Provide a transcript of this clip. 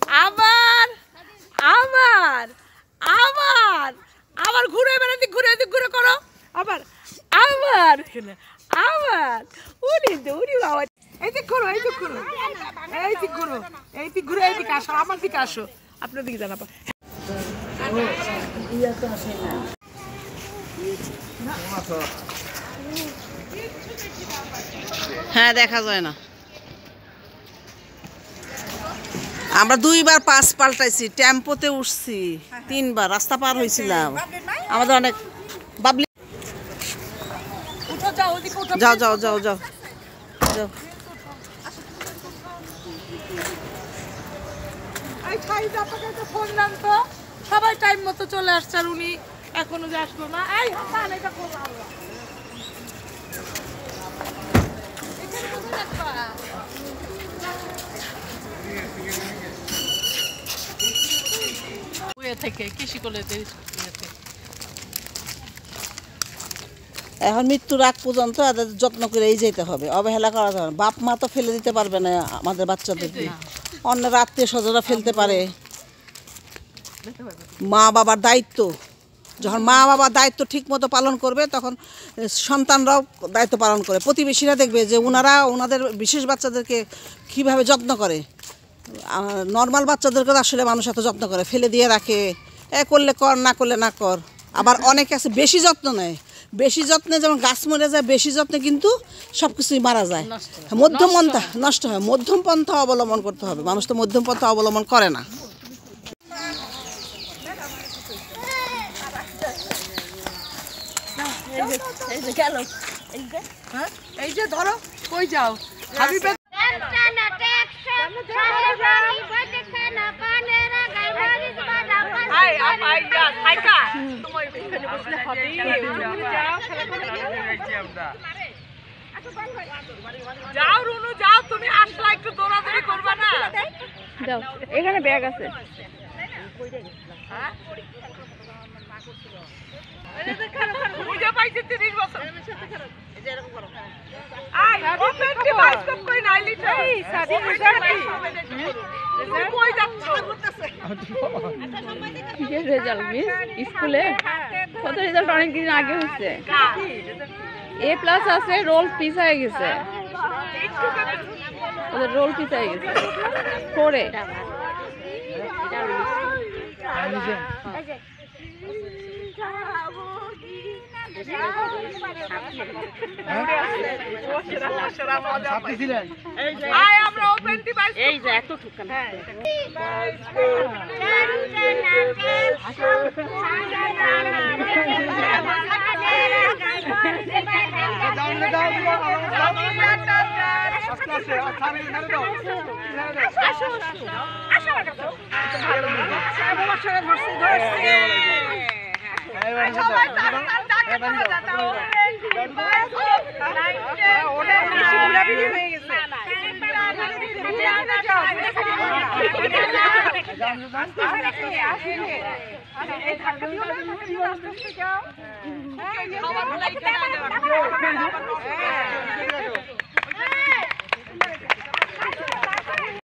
আবার আবার আবার আবার ঘুরে বেড়াতে ঘুরে ঘুরে করো আবার আবার আবার উড়ি উড়ি বাবা এই দিক ঘুরো এই দিক ঘুরো এই দিক ঘুরো এই দিক ঘুরে এই দিকে আসো আমার দিকে আসো আপনার দিকে জানাবো হ্যাঁ দেখা যায় না আমরা 2 বার পাস পাল্টাইছি টেম্পোতে উঠছি 3 বার রাস্তা পার হয়েছিলাম আমাদের অনেক বাবলি উঠো যাও ওদিকে উঠো যাও যাও যাও যাও যাও এই ছাইদ আপনাকে একটা ফোন দেন তো সবাই টাইম মতো চলে আসছে আর উনি এখনো যে আসলো না এই হাসান এটা করলাম এখানে কোথায় রাখবা থেকে কৃষি কলেজে এখন মৃত্যুর আগ পর্যন্ত এদের যত্ন করেই যেতে হবে অবহেলা করা যাবে না বাপ মা তো ফেলে দিতে পারবে না আমাদের বাচ্চাদেরকে অন্যের আত্মীয় স্বজনরা ফেলতে পারে মা বাবার দায়িত্ব যখন মা বাবার দায়িত্ব ঠিক মতো পালন করবে তখন সন্তানরাও দায়িত্ব পালন করে প্রতিবেশীরা দেখবে যে ওনাদের বিশেষ বাচ্চাদেরকে কীভাবে যত্ন করে নর্মাল বাচ্চাদেরকে আসলে মানুষ এত যত্ন করে ফেলে দিয়ে রাখে করলে কর না করলে না কর আবার অনেকে আছে বেশি যত্ন নেয় বেশি যত্নে যেমন গাছ মরে যায় বেশি যত্নে কিন্তু সব কিছুই মারা যায় মধ্যম পন্থা নষ্ট হয় মধ্যম পন্থা অবলম্বন করতে হবে মানুষ তো মধ্যম পন্থা অবলম্বন করে না এই যে ধরো কই যাও হাবিবে যাও রুনু যাও তুমি আসলা একটু দৌড়াদৌড়ি করবা না যাও এখানে ব্যাগ আছে বুঝে পাইছি 30 বছর আই ওপেন কি বাইস্কোপ কই নাইলি তো সাদি তুমি কই যাচ্ছ কিসের রেজাল্ট মিস স্কুলে কত রেজাল্ট অনেক দিন আগে হয়েছে এ প্লাস আছে রোল পিস হয়ে গেছে ওদের রোল পিস হয়ে গেছে করে আমরা ওপেন কি বাইস্কোপ এই যে এত ঠুকান